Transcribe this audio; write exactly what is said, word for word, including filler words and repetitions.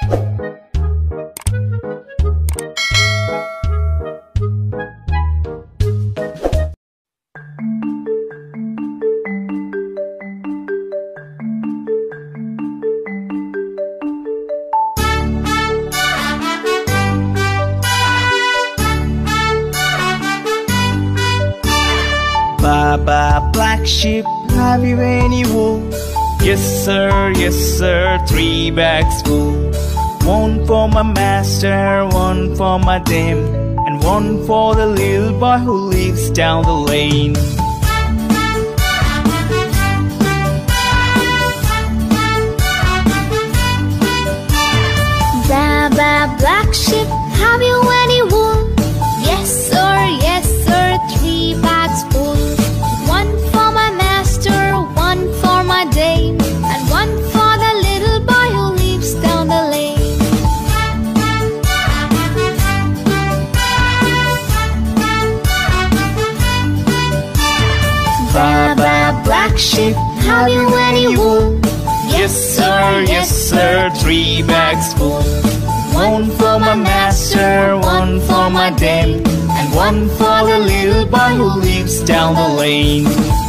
Baa Baa Black Sheep, have you any wool? Yes sir, yes sir, three bags full. One for my master, one for my dame, and one for the little boy who lives down the lane. Baa Baa Black Sheep, have you any wool? Yes sir, yes sir, three bags full. One for my master, one for my dame, and one for the little boy who lives down the lane. Baa Baa Black Sheep, have you any wool? Yes sir, yes sir, three bags full. One for my master, one for my dame, and one for the little boy who lives down the lane.